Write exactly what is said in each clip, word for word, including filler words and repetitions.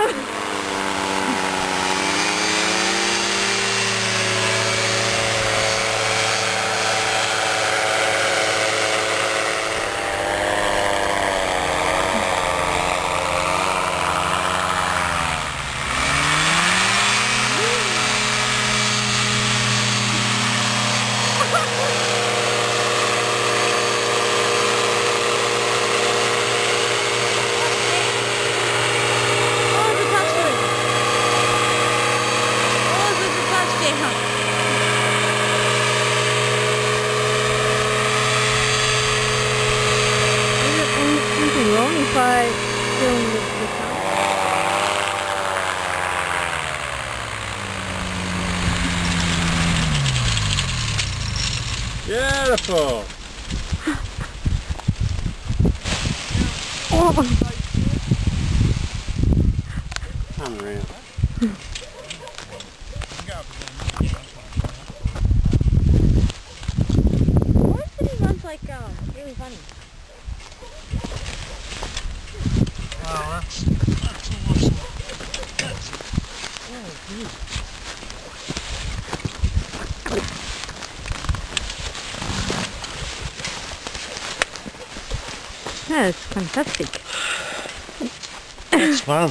By doing the, the count. Beautiful. Oh. Come around. Why is it ones like um really funny? Wow, that's, that's awesome. That's, oh, good. That's fantastic. That's fun.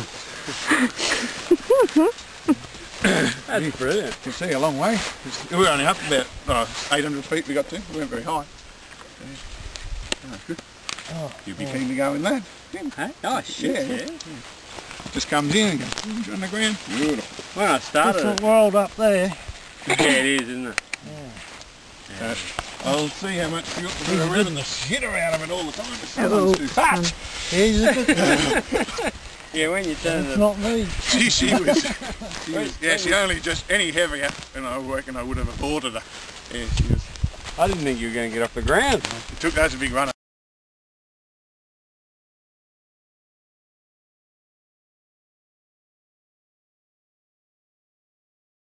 That's brilliant. You see a long way. We were only up about oh, eight hundred feet we got to. We weren't very high. Yeah. Oh, good. Oh, You'd be yeah. keen to go in that. Tim? Hey? Oh shit, Yeah. yeah. Just comes in and goes on the ground. Beautiful. When I started Different it, world up there. yeah it is, isn't it? Yeah. Uh, I'll see how much fuel He's we're a ripping the shit out of it all the time. But Oh, someone's too fat. He's a good one. Yeah, when you turn It's the... not me. She, she was, she was, yeah, she only just, any heavier, and I reckon I would have aborted her. Yeah, she was, I didn't think you were going to get off the ground. it took, that's a big runner.